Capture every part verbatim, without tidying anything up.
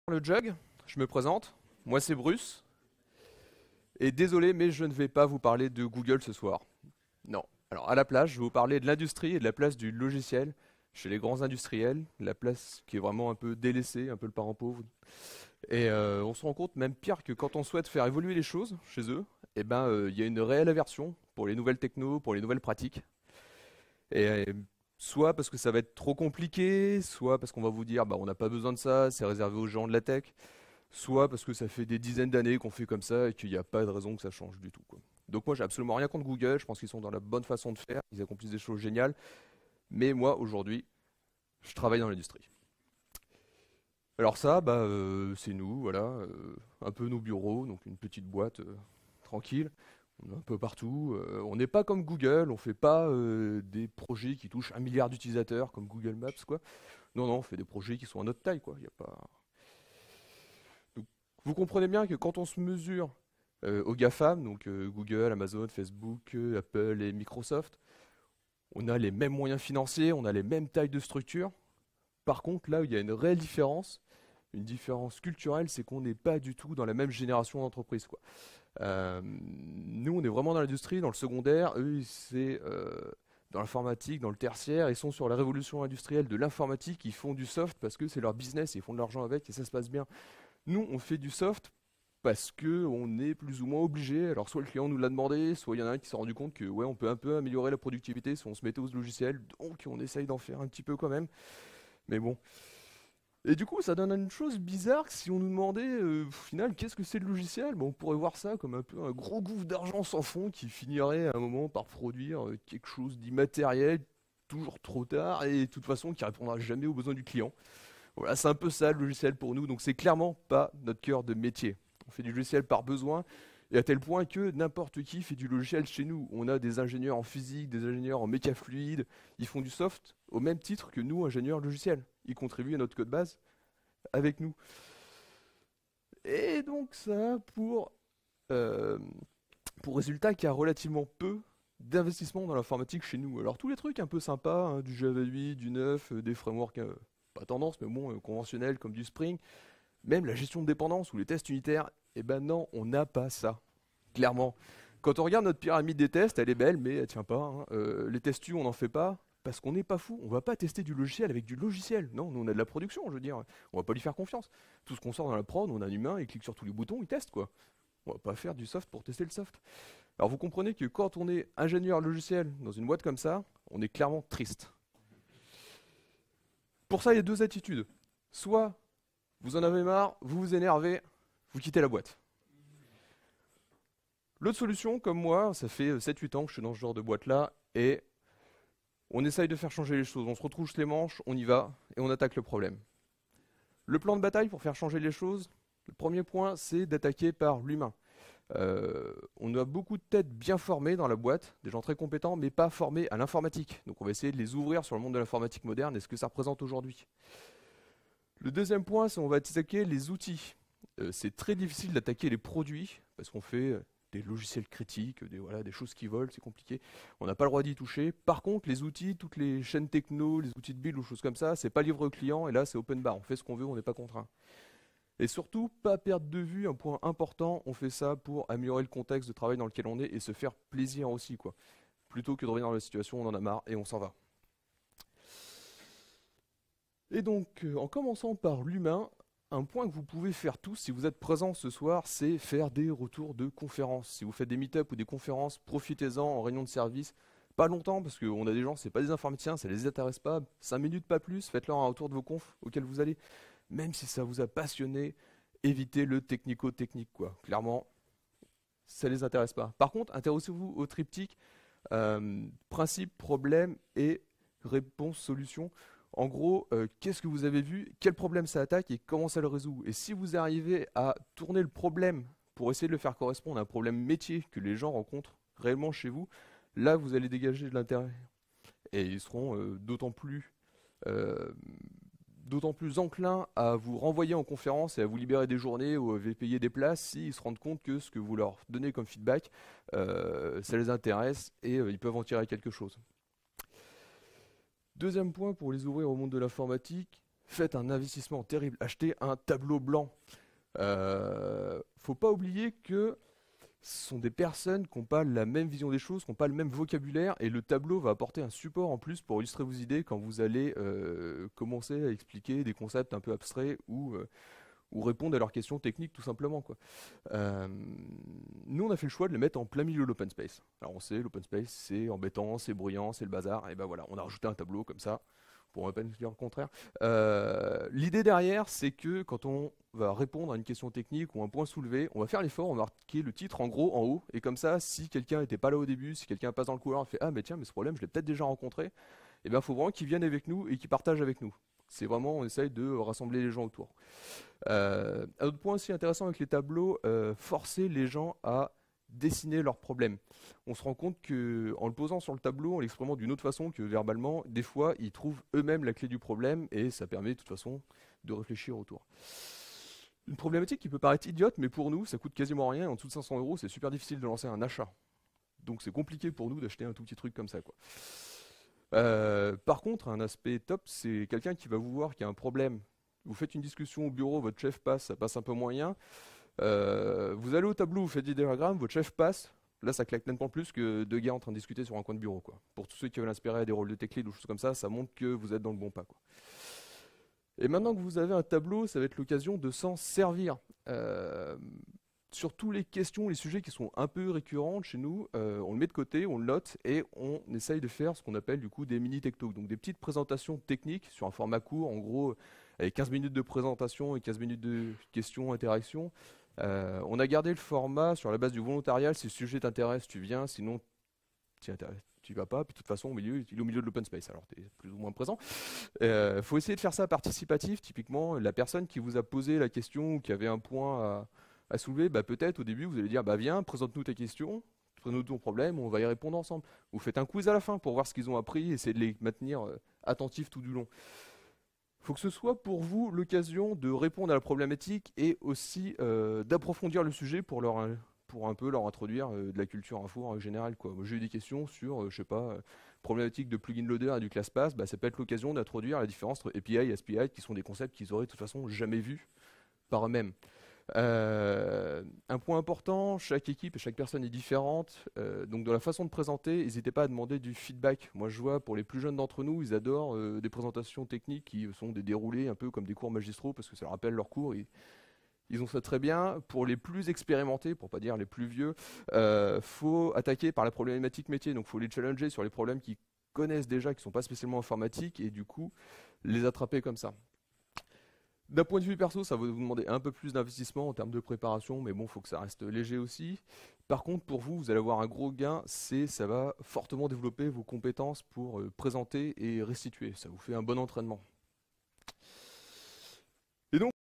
Le jug, je me présente, moi c'est Bruce, et désolé mais je ne vais pas vous parler de Google ce soir. Non. Alors à la place, je vais vous parler de l'industrie et de la place du logiciel chez les grands industriels, la place qui est vraiment un peu délaissée, un peu le parent pauvre. Et euh, on se rend compte même pire que quand on souhaite faire évoluer les choses chez eux, eh ben euh, il y a une réelle aversion pour les nouvelles techno, pour les nouvelles pratiques. Et euh, soit parce que ça va être trop compliqué, soit parce qu'on va vous dire bah on n'a pas besoin de ça, c'est réservé aux gens de la tech. Soit parce que ça fait des dizaines d'années qu'on fait comme ça et qu'il n'y a pas de raison que ça change du tout, quoi. Donc moi j'ai absolument rien contre Google, je pense qu'ils sont dans la bonne façon de faire, ils accomplissent des choses géniales, mais moi aujourd'hui je travaille dans l'industrie. Alors ça, bah, euh, c'est nous, voilà, euh, un peu nos bureaux, donc une petite boîte euh, tranquille, on est un peu partout, euh, on n'est pas comme Google, on fait pas euh, des projets qui touchent un milliard d'utilisateurs comme Google Maps, quoi. Non, non, on fait des projets qui sont à notre taille, quoi. Il y a pas... Donc, vous comprenez bien que quand on se mesure euh, aux GAFAM, donc euh, Google, Amazon, Facebook, euh, Apple et Microsoft, on a les mêmes moyens financiers, on a les mêmes tailles de structure. Par contre, là où il y a une réelle différence, une différence culturelle, c'est qu'on n'est pas du tout dans la même génération d'entreprise, quoi. Euh, nous, on est vraiment dans l'industrie, dans le secondaire. Eux, c'est euh, dans l'informatique, dans le tertiaire. Ils sont sur la révolution industrielle de l'informatique. Ils font du soft parce que c'est leur business. Ils font de l'argent avec et ça se passe bien. Nous, on fait du soft parce que on est plus ou moins obligé. Alors soit le client nous l'a demandé, soit il y en a un qui s'est rendu compte que ouais, on peut un peu améliorer la productivité si on se mettait au logiciel. Donc on essaye d'en faire un petit peu quand même. Mais bon. Et du coup, ça donne une chose bizarre que si on nous demandait euh, au final qu'est-ce que c'est le logiciel, bon, on pourrait voir ça comme un peu un gros gouffre d'argent sans fond qui finirait à un moment par produire euh, quelque chose d'immatériel, toujours trop tard, et de toute façon qui répondra jamais aux besoins du client. Voilà, c'est un peu ça le logiciel pour nous, donc c'est clairement pas notre cœur de métier. On fait du logiciel par besoin, et à tel point que n'importe qui fait du logiciel chez nous. On a des ingénieurs en physique, des ingénieurs en méca fluide, ils font du soft au même titre que nous, ingénieurs logiciels. Ils contribuent à notre code base avec nous. Et donc ça a pour, euh, pour résultat qu'il y a relativement peu d'investissement dans l'informatique chez nous. Alors tous les trucs un peu sympas, hein, du Java huit, du neuf, euh, des frameworks, euh, pas tendance, mais bon, euh, conventionnels comme du Spring, même la gestion de dépendance ou les tests unitaires, eh ben non, on n'a pas ça, clairement. Quand on regarde notre pyramide des tests, elle est belle, mais elle tient pas, hein. Euh, les tests U, on n'en fait pas, parce qu'on n'est pas fou. On va pas tester du logiciel avec du logiciel. Non, nous on a de la production, je veux dire. On va pas lui faire confiance. Tout ce qu'on sort dans la prod, on a un humain, il clique sur tous les boutons, il teste, quoi. On va pas faire du soft pour tester le soft. Alors vous comprenez que quand on est ingénieur logiciel dans une boîte comme ça, on est clairement triste. Pour ça, il y a deux attitudes. Soit vous en avez marre, vous vous énervez, vous quittez la boîte. L'autre solution, comme moi, ça fait sept huit ans que je suis dans ce genre de boîte-là, et on essaye de faire changer les choses. On se retrousse les manches, on y va, et on attaque le problème. Le plan de bataille pour faire changer les choses, le premier point, c'est d'attaquer par l'humain. Euh, on a beaucoup de têtes bien formées dans la boîte, des gens très compétents, mais pas formés à l'informatique. Donc on va essayer de les ouvrir sur le monde de l'informatique moderne et ce que ça représente aujourd'hui. Le deuxième point, c'est qu'on va attaquer les outils. Euh, c'est très difficile d'attaquer les produits, parce qu'on fait euh, des logiciels critiques, des, voilà, des choses qui volent, c'est compliqué. On n'a pas le droit d'y toucher. Par contre, les outils, toutes les chaînes techno, les outils de build ou choses comme ça, c'est pas livré au client, et là c'est open bar, on fait ce qu'on veut, on n'est pas contraint. Et surtout, pas perdre de vue un point important, on fait ça pour améliorer le contexte de travail dans lequel on est et se faire plaisir aussi, quoi. Plutôt que de revenir dans la situation, on en a marre et on s'en va. Et donc, euh, en commençant par l'humain, un point que vous pouvez faire tous si vous êtes présents ce soir, c'est faire des retours de conférences. Si vous faites des meet-up ou des conférences, profitez-en en réunion de service. Pas longtemps, parce qu'on a des gens, c'est pas des informaticiens, ça les intéresse pas. cinq minutes, pas plus, faites-leur un retour de vos confs auxquels vous allez. Même si ça vous a passionné, évitez le technico-technique, quoi. Clairement, ça les intéresse pas. Par contre, intéressez-vous au triptyque euh, principe, problème et réponse, solution. En gros, euh, qu'est-ce que vous avez vu, quel problème ça attaque et comment ça le résout. Et si vous arrivez à tourner le problème pour essayer de le faire correspondre à un problème métier que les gens rencontrent réellement chez vous, là vous allez dégager de l'intérêt. Et ils seront euh, d'autant plus, euh, d'autant plus enclins à vous renvoyer en conférence et à vous libérer des journées ou à vous payer des places s'ils se rendent compte que ce que vous leur donnez comme feedback, euh, ça les intéresse et euh, ils peuvent en tirer quelque chose. Deuxième point pour les ouvrir au monde de l'informatique, faites un investissement terrible, achetez un tableau blanc. Euh, faut pas oublier que ce sont des personnes qui n'ont pas la même vision des choses, qui n'ont pas le même vocabulaire, et le tableau va apporter un support en plus pour illustrer vos idées quand vous allez euh, commencer à expliquer des concepts un peu abstraits ou, euh, ou répondre à leurs questions techniques tout simplement, quoi. Euh, nous on a fait le choix de le mettre en plein milieu de l'open space. Alors on sait, l'open space c'est embêtant, c'est bruyant, c'est le bazar, et ben voilà, on a rajouté un tableau comme ça, pour ne pas dire le contraire. Euh, L'idée derrière, c'est que quand on va répondre à une question technique ou un point soulevé, on va faire l'effort, on va marquer le titre en gros en haut, et comme ça, si quelqu'un n'était pas là au début, si quelqu'un passe dans le couloir et fait « Ah mais tiens, mais ce problème, je l'ai peut-être déjà rencontré », et bien il faut vraiment qu'il vienne avec nous et qu'il partage avec nous. C'est vraiment, on essaye de rassembler les gens autour. Euh, un autre point aussi intéressant avec les tableaux, euh, forcer les gens à dessiner leurs problèmes. On se rend compte qu'en le posant sur le tableau, en l'exprimant d'une autre façon que verbalement, des fois, ils trouvent eux-mêmes la clé du problème et ça permet de toute façon de réfléchir autour. Une problématique qui peut paraître idiote, mais pour nous, ça coûte quasiment rien. En dessous de cinq cents euros, c'est super difficile de lancer un achat. Donc c'est compliqué pour nous d'acheter un tout petit truc comme ça, quoi. Euh, par contre, un aspect top, c'est quelqu'un qui va vous voir qu'il y a un problème. Vous faites une discussion au bureau, votre chef passe, ça passe un peu moyen. Euh, vous allez au tableau, vous faites des diagrammes, votre chef passe. Là, ça claque nettement plus que deux gars en train de discuter sur un coin de bureau, quoi. Pour tous ceux qui veulent inspirer à des rôles de tech lead ou choses comme ça, ça montre que vous êtes dans le bon pas, quoi. Et maintenant que vous avez un tableau, ça va être l'occasion de s'en servir. Euh, sur tous les questions, les sujets qui sont un peu récurrents chez nous, euh, on le met de côté, on le note et on essaye de faire ce qu'on appelle du coup des mini tech talks, donc des petites présentations techniques sur un format court, en gros avec quinze minutes de présentation et quinze minutes de questions, interactions. Euh, on a gardé le format sur la base du volontariat. Si le sujet t'intéresse, tu viens, sinon tu n'y vas pas. Puis de toute façon, au milieu, il est au milieu de l'open space, alors tu es plus ou moins présent. Il euh, faut essayer de faire ça participatif. Typiquement, la personne qui vous a posé la question ou qui avait un point à, à soulever, bah, peut-être au début, vous allez dire bah, viens, présente-nous tes questions, présente-nous ton problème, on va y répondre ensemble. Vous faites un quiz à la fin pour voir ce qu'ils ont appris et essayer de les maintenir euh, attentifs tout du long. Il faut que ce soit pour vous l'occasion de répondre à la problématique et aussi euh, d'approfondir le sujet pour, leur, pour un peu leur introduire euh, de la culture info en général, quoi. J'ai eu des questions sur, euh, je sais pas, euh, problématique de plugin loader et du ClassPass, bah, ça peut être l'occasion d'introduire la différence entre A P I et S P I, qui sont des concepts qu'ils auraient de toute façon jamais vus par eux-mêmes. Euh, un point important, chaque équipe et chaque personne est différente, euh, donc dans la façon de présenter, n'hésitez pas à demander du feedback. Moi je vois pour les plus jeunes d'entre nous, ils adorent euh, des présentations techniques qui sont des déroulés un peu comme des cours magistraux parce que ça leur rappelle leurs cours, et ils ont ça très bien. Pour les plus expérimentés, pour pas dire les plus vieux, euh, faut attaquer par la problématique métier, donc faut les challenger sur les problèmes qu'ils connaissent déjà, qui sont pas spécialement informatiques, et du coup les attraper comme ça. D'un point de vue perso, ça va vous demander un peu plus d'investissement en termes de préparation, mais bon, il faut que ça reste léger aussi. Par contre, pour vous, vous allez avoir un gros gain, c'est ça va fortement développer vos compétences pour euh, présenter et restituer. Ça vous fait un bon entraînement. Et donc,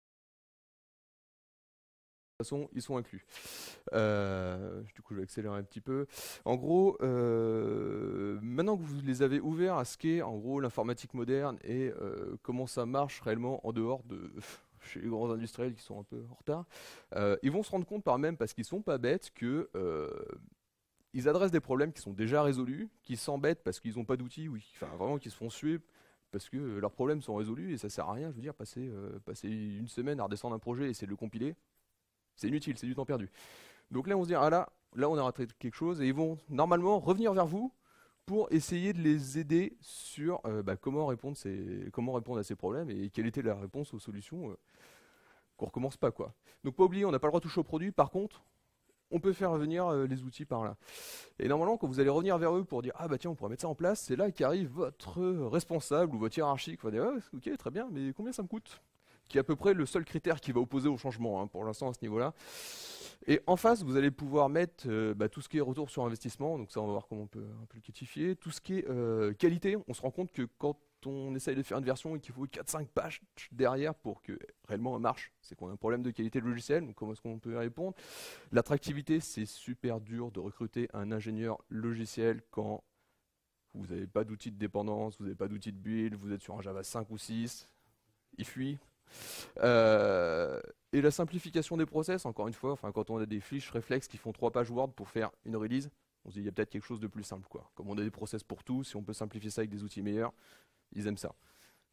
de toute façon, ils sont inclus. Euh, du coup, je vais accélérer un petit peu. En gros, euh, maintenant que vous les avez ouverts à ce qu'est en gros l'informatique moderne et euh, comment ça marche réellement en dehors de chez les grands industriels qui sont un peu en retard, euh, ils vont se rendre compte par même, parce qu'ils sont pas bêtes, que euh, ils adressent des problèmes qui sont déjà résolus, qui s'embêtent parce qu'ils n'ont pas d'outils, ou enfin vraiment qui se font suer parce que leurs problèmes sont résolus et ça sert à rien. Je veux dire, passer, euh, passer une semaine à redescendre un projet et essayer de le compiler, c'est inutile, c'est du temps perdu. Donc là, on se dit, ah là, là, on a raté quelque chose, et ils vont normalement revenir vers vous pour essayer de les aider sur euh, bah, comment, répondre ces, comment répondre à ces problèmes et quelle était la réponse aux solutions, euh, qu'on recommence pas, quoi. Donc pas oublier, on n'a pas le droit de toucher au produit, par contre, on peut faire venir euh, les outils par là. Et normalement, quand vous allez revenir vers eux pour dire, ah bah tiens, on pourrait mettre ça en place, c'est là qu'arrive votre responsable ou votre hiérarchique, va dire, ah, ok, très bien, mais combien ça me coûte? Qui est à peu près le seul critère qui va opposer au changement, hein, pour l'instant à ce niveau-là. Et en face, vous allez pouvoir mettre euh, bah, tout ce qui est retour sur investissement, donc ça on va voir comment on peut un peu le quantifier, tout ce qui est euh, qualité. On se rend compte que quand on essaye de faire une version et qu'il faut quatre cinq pages derrière pour que réellement elle marche, c'est qu'on a un problème de qualité de logiciel, donc comment est-ce qu'on peut y répondre? L'attractivité, c'est super dur de recruter un ingénieur logiciel quand vous n'avez pas d'outils de dépendance, vous n'avez pas d'outils de build, vous êtes sur un Java cinq ou six, il fuit. Euh, et la simplification des process, encore une fois, enfin, quand on a des fiches réflexes qui font trois pages Word pour faire une release, on se dit il y a peut-être quelque chose de plus simple, quoi. Comme on a des process pour tout, si on peut simplifier ça avec des outils meilleurs, ils aiment ça.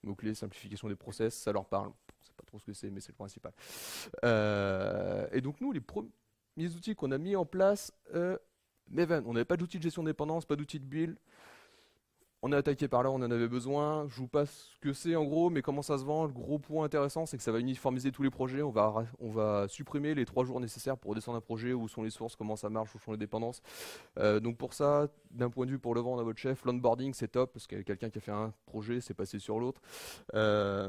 Mots-clés, simplification des process, ça leur parle. C'est pas trop ce que c'est, mais c'est le principal. Euh, et donc nous, les premiers outils qu'on a mis en place, euh, Maven, on n'avait pas d'outil de gestion de dépendance, pas d'outil de build. On est attaqué par là, on en avait besoin. Je vous passe ce que c'est en gros, mais comment ça se vend. Le gros point intéressant, c'est que ça va uniformiser tous les projets. On va, on va supprimer les trois jours nécessaires pour redescendre un projet, où sont les sources, comment ça marche, où sont les dépendances. Euh, donc pour ça, d'un point de vue pour le vendre à votre chef, l'onboarding c'est top, parce qu'il y a quelqu'un qui a fait un projet, c'est passé sur l'autre. Euh,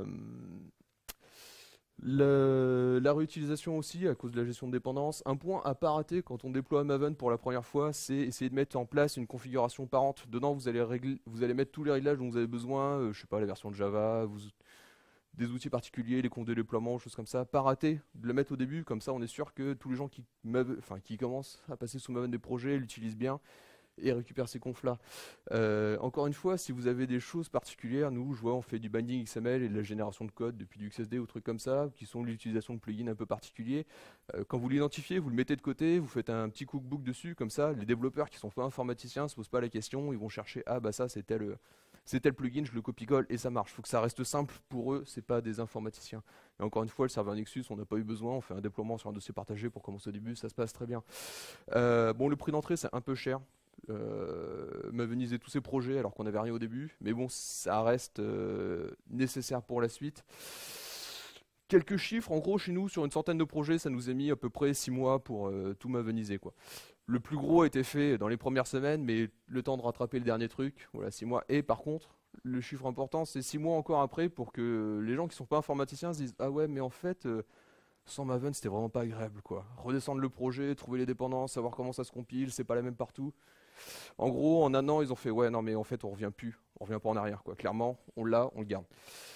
Le- la réutilisation aussi à cause de la gestion de dépendance. Un point à pas rater quand on déploie Maven pour la première fois, c'est essayer de mettre en place une configuration parente. Dedans, vous allez, régler, vous allez mettre tous les réglages dont vous avez besoin, euh, je sais pas, la version de Java, vous- des outils particuliers, les comptes de déploiement, choses comme ça. Pas rater de le mettre au début, comme ça on est sûr que tous les gens qui, Maven- enfin, qui commencent à passer sous Maven des projets l'utilisent bien et récupère ces confs-là. Euh, encore une fois, si vous avez des choses particulières, nous, je vois, on fait du binding X M L et de la génération de code depuis du X S D ou trucs comme ça, qui sont l'utilisation de plugins un peu particuliers. Euh, quand vous l'identifiez, vous le mettez de côté, vous faites un petit cookbook dessus, comme ça, les développeurs qui sont pas informaticiens se posent pas la question, ils vont chercher, ah bah ça c'est tel, c'est tel plugin, je le copie-colle et ça marche. Il faut que ça reste simple pour eux, c'est pas des informaticiens. Et encore une fois, le serveur Nexus, on n'a pas eu besoin, on fait un déploiement sur un dossier partagé pour commencer au début, ça se passe très bien. Euh, bon, le prix d'entrée, c'est un peu cher. Euh, Maveniser tous ces projets alors qu'on n'avait rien au début, mais bon, ça reste euh, nécessaire pour la suite. Quelques chiffres, en gros, chez nous, sur une centaine de projets, ça nous a mis à peu près six mois pour euh, tout maveniser, quoi. Le plus gros a été fait dans les premières semaines, mais le temps de rattraper le dernier truc, voilà, six mois. Et par contre, le chiffre important, c'est six mois encore après pour que les gens qui sont pas informaticiens se disent ah ouais, mais en fait, euh, sans Maven, c'était vraiment pas agréable, quoi. Redescendre le projet, trouver les dépendances, savoir comment ça se compile, c'est pas la même partout. En gros, en un an, ils ont fait ouais, non, mais en fait, on revient plus, on revient pas en arrière, quoi. Clairement, on l'a, on le garde.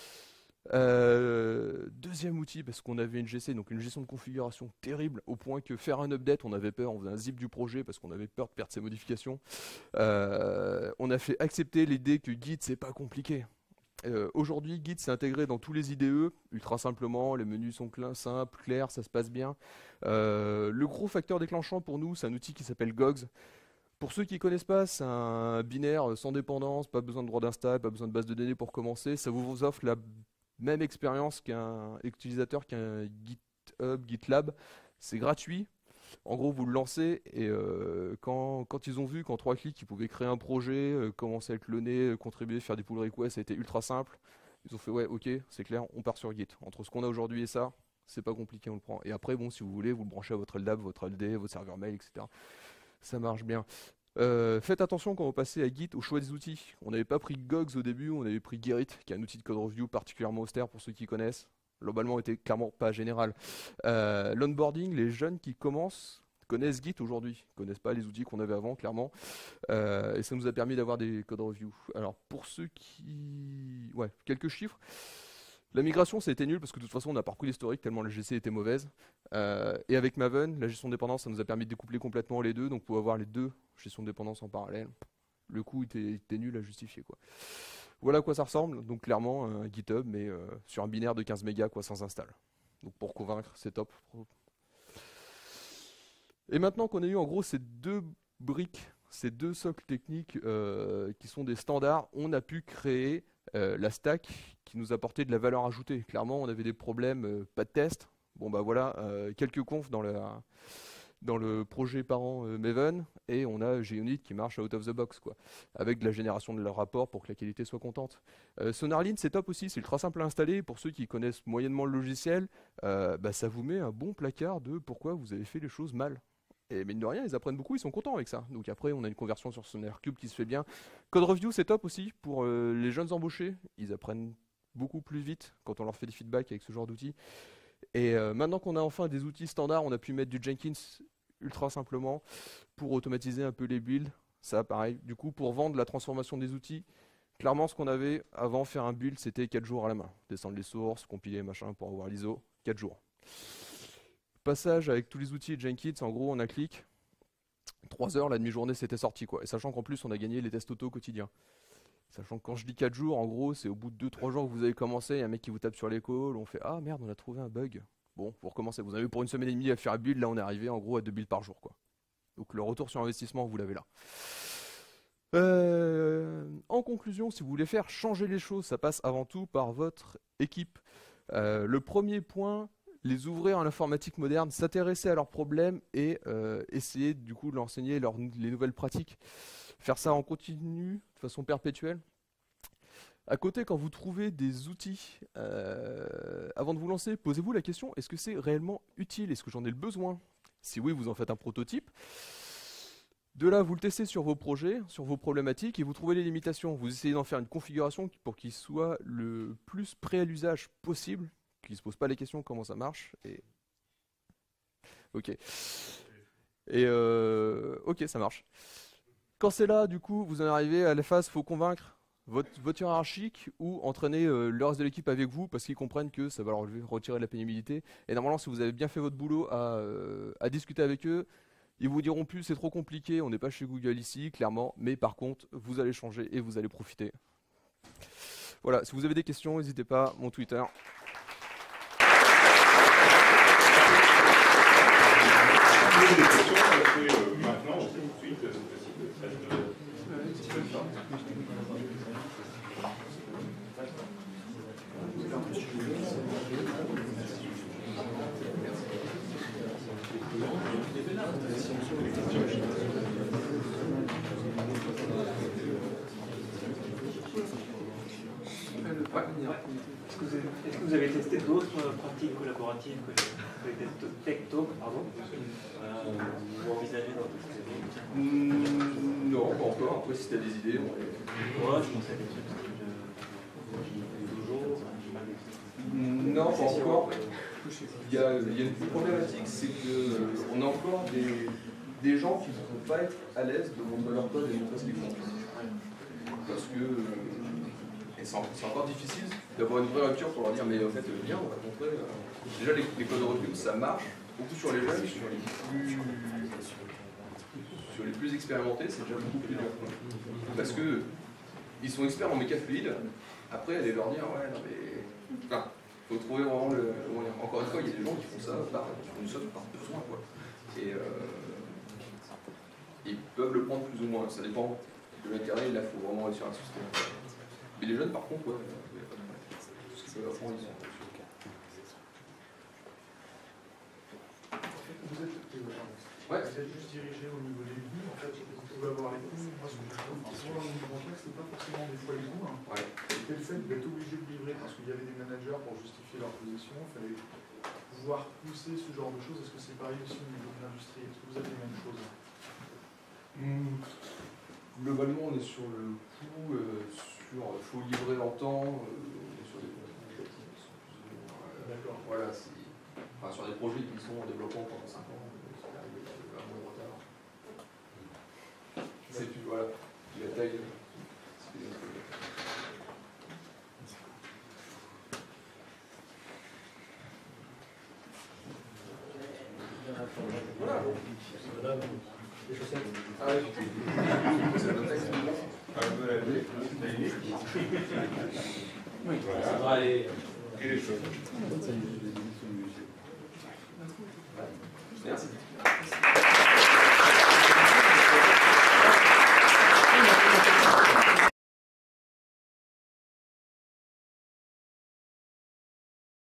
Euh, deuxième outil, parce qu'on avait une G C, donc une gestion de configuration terrible, au point que faire un update, on avait peur, on faisait un zip du projet parce qu'on avait peur de perdre ses modifications. Euh, on a fait accepter l'idée que Git, c'est pas compliqué. Euh, Aujourd'hui, Git s'est intégré dans tous les I D E, ultra simplement, les menus sont cl- simples, clairs, ça se passe bien. Euh, le gros facteur déclenchant pour nous, c'est un outil qui s'appelle Gogs. Pour ceux qui ne connaissent pas, c'est un binaire sans dépendance, pas besoin de droit d'install, pas besoin de base de données pour commencer. Ça vous offre la même expérience qu'un utilisateur qu'un GitHub, GitLab. C'est gratuit. En gros, vous le lancez et euh, quand, quand ils ont vu qu'en trois clics, ils pouvaient créer un projet, euh, commencer à le cloner, euh, contribuer, faire des pull requests, ça a été ultra simple. Ils ont fait ouais, ok, c'est clair, on part sur Git. Entre ce qu'on a aujourd'hui et ça, c'est pas compliqué, on le prend. Et après, bon, si vous voulez, vous le branchez à votre L D A P, votre L D, votre serveur mail, et cetera. Ça marche bien. Euh, faites attention quand vous passez à Git au choix des outils. On n'avait pas pris Gogs au début, on avait pris Gerrit, qui est un outil de code review particulièrement austère pour ceux qui connaissent. Globalement, était clairement pas général. Euh, L'onboarding, les jeunes qui commencent connaissent Git aujourd'hui, connaissent pas les outils qu'on avait avant, clairement. Euh, et ça nous a permis d'avoir des code review. Alors, pour ceux qui... Ouais, quelques chiffres. La migration, ça a été nul parce que de toute façon, on a parcouru l'historique tellement la G C était mauvaise. Euh, et avec Maven, la gestion de dépendance, ça nous a permis de découpler complètement les deux. Donc, pour avoir les deux gestions de dépendance en parallèle, le coût était, était nul à justifier, quoi. Voilà à quoi ça ressemble. Donc, clairement, un GitHub, mais euh, sur un binaire de quinze mégas, quoi, sans install. Donc, pour convaincre, c'est top. Et maintenant qu'on a eu en gros ces deux briques, ces deux socles techniques euh, qui sont des standards, on a pu créer euh, la stack qui nous apportait de la valeur ajoutée. Clairement, on avait des problèmes, euh, pas de test. Bon bah voilà, euh, quelques confs dans, la, dans le projet parent euh, Maven, et on a Geonit qui marche out of the box, quoi, avec de la génération de leur rapport pour que la qualité soit contente. Euh, SonarLint, c'est top aussi, c'est ultra simple à installer. Pour ceux qui connaissent moyennement le logiciel, euh, bah, ça vous met un bon placard de pourquoi vous avez fait les choses mal. Et mine de rien, ils apprennent beaucoup, ils sont contents avec ça. Donc après, on a une conversion sur SonarCube qui se fait bien. Code Review, c'est top aussi pour euh, les jeunes embauchés. Ils apprennent beaucoup plus vite quand on leur fait des feedbacks avec ce genre d'outils. Et euh, maintenant qu'on a enfin des outils standards, on a pu mettre du Jenkins ultra simplement pour automatiser un peu les builds. Ça, pareil. Du coup, pour vendre la transformation des outils, clairement, ce qu'on avait avant, faire un build, c'était quatre jours à la main. Descendre les sources, compiler, machin, pour avoir l'I S O, quatre jours. Passage avec tous les outils de Jenkins, en gros, on a clic. trois heures, la demi-journée, c'était sorti, quoi. Et sachant qu'en plus, on a gagné les tests auto quotidiens. Sachant que quand je dis quatre jours, en gros, c'est au bout de deux trois jours que vous avez commencé, il y a un mec qui vous tape sur l'épaule, on fait ah merde, on a trouvé un bug. Bon, vous recommencez. Vous avez pour une semaine et demie à faire un build, là on est arrivé en gros à deux builds par jour, quoi. Donc le retour sur investissement, vous l'avez là. Euh, en conclusion, si vous voulez faire changer les choses, ça passe avant tout par votre équipe. Euh, le premier point, les ouvrir à l'informatique moderne, s'intéresser à leurs problèmes et euh, essayer du coup de leur enseigner leur, les nouvelles pratiques. Faire ça en continu, de façon perpétuelle. À côté, quand vous trouvez des outils, euh, avant de vous lancer, posez-vous la question, est-ce que c'est réellement utile? Est-ce que j'en ai le besoin? Si oui, vous en faites un prototype. De là, vous le testez sur vos projets, sur vos problématiques, et vous trouvez les limitations. Vous essayez d'en faire une configuration pour qu'il soit le plus prêt à l'usage possible, qu'il ne se pose pas les questions comment ça marche. Et... Ok. Et euh... ok, ça marche. Quand c'est là, du coup, vous en arrivez à la phase, il faut convaincre votre, votre hiérarchique ou entraîner euh, le reste de l'équipe avec vous parce qu'ils comprennent que ça va leur retirer de la pénibilité. Et normalement, si vous avez bien fait votre boulot à, euh, à discuter avec eux, ils vous diront plus c'est trop compliqué, on n'est pas chez Google ici, clairement, mais par contre, vous allez changer et vous allez profiter. Voilà, si vous avez des questions, n'hésitez pas, mon Twitter. Est-ce que, est-ce que vous avez testé d'autres pratiques collaboratives que les TechTalk, pardon, euh, ou envisagé dans votre série? mmh, Non, pas encore. Après, si tu as des idées, on les... Ouais, je pensais à des trucs de dojo. Non, pas encore. Il y a, il y a une problématique, c'est qu'on a encore des, des gens qui ne vont pas être à l'aise de montrer leur code et de montrer ce qu'ils font. Parce que et c'est encore difficile d'avoir une vraie rupture pour leur dire mais en fait viens on va te montrer. Déjà les, les codes recul ça marche beaucoup sur les jeunes, sur les plus sur les plus expérimentés c'est déjà beaucoup plus dur. Parce que ils sont experts en méca fluide, après aller leur dire ouais non mais enfin, faut trouver vraiment le. Encore une fois il y a des gens qui font ça par, qui font ça par besoin quoi. Et euh, ils peuvent le prendre plus ou moins, ça dépend de l'intérêt, là il faut vraiment réussir à susciter. Mais les jeunes, par contre, ouais, il n'y a pas de problème. Tout ce qu'ils peuvent apprendre, ils sont dessus. Vous êtes, ouais. vous êtes juste dirigé au niveau des goûts. En fait, vous pouvez avoir les goûts. Moi, ce que je trouve, souvent dans le niveau bancaire, c'est pas forcément des fois les goûts. Hein. Ouais. C'était le fait d'être obligé de livrer parce qu'il y avait des managers pour justifier leur position. Il fallait pouvoir pousser ce genre de choses. Est-ce que c'est pareil aussi au niveau de l'industrie? Est-ce que vous avez les mêmes choses? Mmh. Globalement, on est sur le coup. Euh, Il faut livrer en temps, euh, sur des projets négatifs qui sont plus ou moins. Euh, D'accord. Voilà, enfin, sur des projets qui sont en développement pendant cinq ans, c'est arrivé à moins de retard. C'est plus, voilà, la taille. Voilà. Les chaussettes. Ah oui, c'est la taille. Oui, ça va aller. Et les choses. Merci.